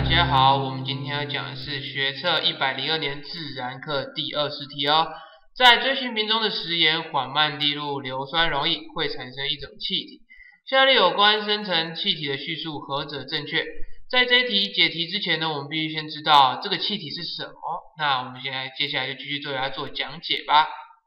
大家好，我们今天要讲的是学测102年自然课第20题哦。在追寻瓶中的食盐缓慢滴入硫酸溶液，会产生一种气体。下列有关生成气体的叙述何者正确？在这一题解题之前呢，我们必须先知道这个气体是什么。那我们接下来就继续对它做讲解吧。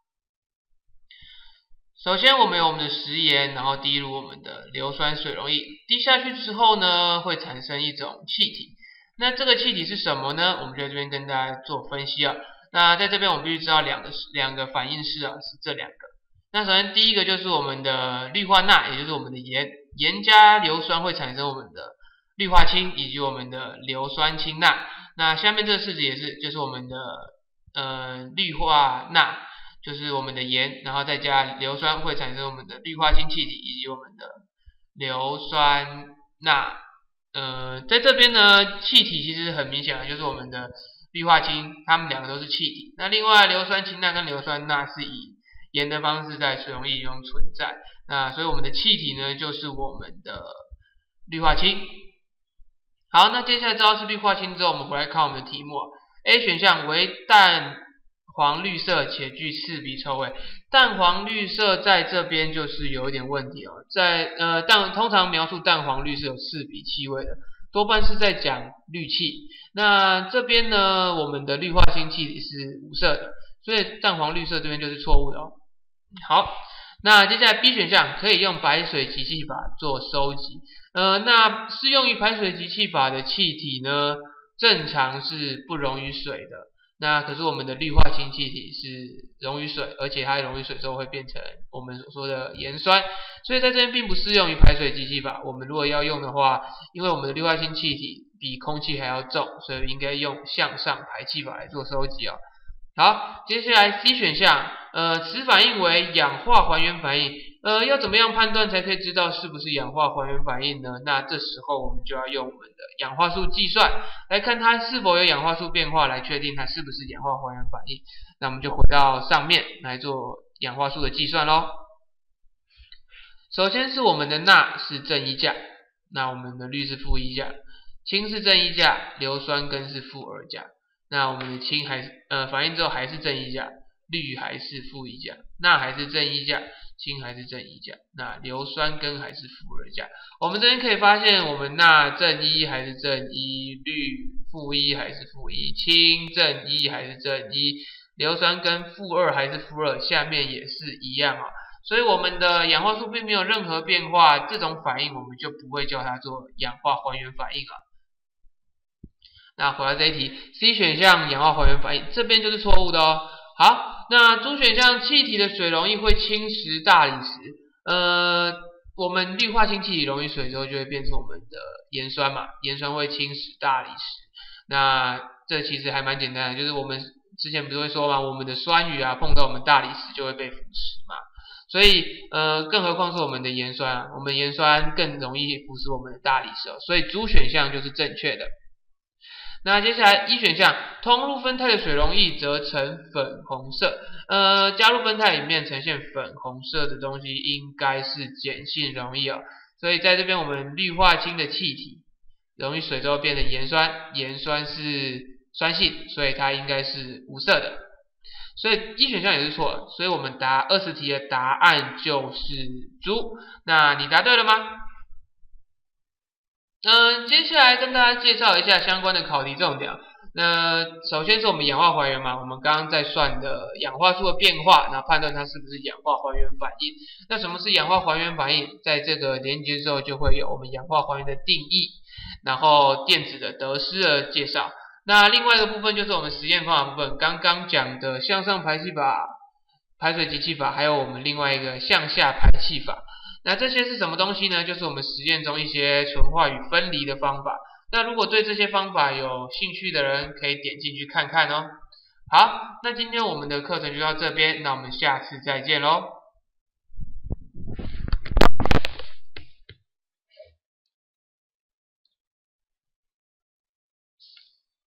首先，我们有我们的食盐，然后滴入我们的硫酸水溶液，滴下去之后呢，会产生一种气体。那这个气体是什么呢？我们就在这边跟大家做分析啊。那在这边我们必须知道两个反应式啊，是这两个。那首先第一个就是我们的氯化钠，也就是我们的盐，盐加硫酸会产生我们的氯化氢以及我们的硫酸氢钠。那下面这个式子也是，就是我们的氯化钠。就是我们的盐，然后再加硫酸会产生我们的氯化氢气体以及我们的硫酸钠。在这边呢，气体其实很明显的就是我们的氯化氢，它们两个都是气体。那另外硫酸氢钠跟硫酸钠是以盐的方式在水溶液中存在。那所以我们的气体呢，就是我们的氯化氢。好，那接下来知道是氯化氢之后，我们回来看我们的题目。A 选项为淡黄绿色且具刺鼻臭味，淡黄绿色在这边就是有一点问题哦。通常描述淡黄绿是有刺鼻气味的，多半是在讲氯气。那这边呢，我们的氯化氢气体是无色的，所以淡黄绿色这边就是错误的哦。好，那接下来 B 选项可以用排水集气法做收集。那适用于排水集气法的气体呢，正常是不溶于水的。那可是我们的氯化氢气体是溶于水，而且它溶于水之后会变成我们所说的盐酸，所以在这边并不适用于排水集气法。我们如果要用的话，因为我们的氯化氢气体比空气还要重，所以应该用向上排气法来做收集哦。好，接下来 C 选项，此反应为氧化还原反应。要怎么样判断才可以知道是不是氧化还原反应呢？那这时候我们就要用我们的氧化素计算来看它是否有氧化素变化，来确定它是不是氧化还原反应。那我们就回到上面来做氧化素的计算咯。首先是我们的钠是正一价，那我们的氯是负一价，氢是正一价，硫酸根是负二价。那我们的氢反应之后还是正一价，氯还是负一价，钠还是正一价，氢还是正一价，那硫酸根还是负二价。我们这边可以发现，我们钠正一还是正一，氯负一还是负一，氢正一还是正一，硫酸根负二还是负二，下面也是一样啊。所以我们的氧化素并没有任何变化，这种反应我们就不会叫它做氧化还原反应啊。那回到这一题 ，C 选项氧化还原反应这边就是错误的哦。好，那主选项气体的水溶液会侵蚀大理石。我们氯化氢气体溶于水之后就会变成我们的盐酸嘛，盐酸会侵蚀大理石。那这其实还蛮简单的，就是我们之前不是会说嘛，我们的酸雨啊碰到我们大理石就会被腐蚀嘛。所以更何况是我们的盐酸啊，我们盐酸更容易腐蚀我们的大理石哦，所以主选项就是正确的。那接下来一选项，通入酚酞的水溶液则呈粉红色。加入酚酞里面呈现粉红色的东西应该是碱性溶液哦。所以在这边我们氯化氢的气体溶于水之后变成盐酸，盐酸是酸性，所以它应该是无色的。所以一选项也是错的，所以我们答20题的答案就是猪。那你答对了吗？接下来跟大家介绍一下相关的考题重点。那首先是我们氧化还原嘛，我们刚刚在算的氧化素的变化，然后判断它是不是氧化还原反应。那什么是氧化还原反应？在这个连接之后就会有我们氧化还原的定义，然后电子的得失的介绍。那另外一个部分就是我们实验方法部分，刚刚讲的向上排气法、排水集气法，还有我们另外一个向下排气法。那这些是什么东西呢？就是我们实验中一些纯化与分离的方法。那如果对这些方法有兴趣的人，可以点进去看看哦。好，那今天我们的课程就到这边，那我们下次再见咯。